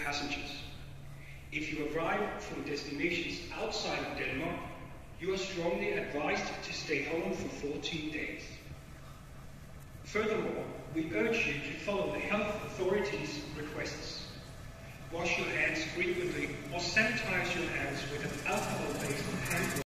passengers. If you arrive from destinations outside of Denmark, you are strongly advised to stay home for 14 days. Furthermore, we urge you to follow the health authorities' requests. Wash your hands frequently or sanitize your hands with an alcohol-based hand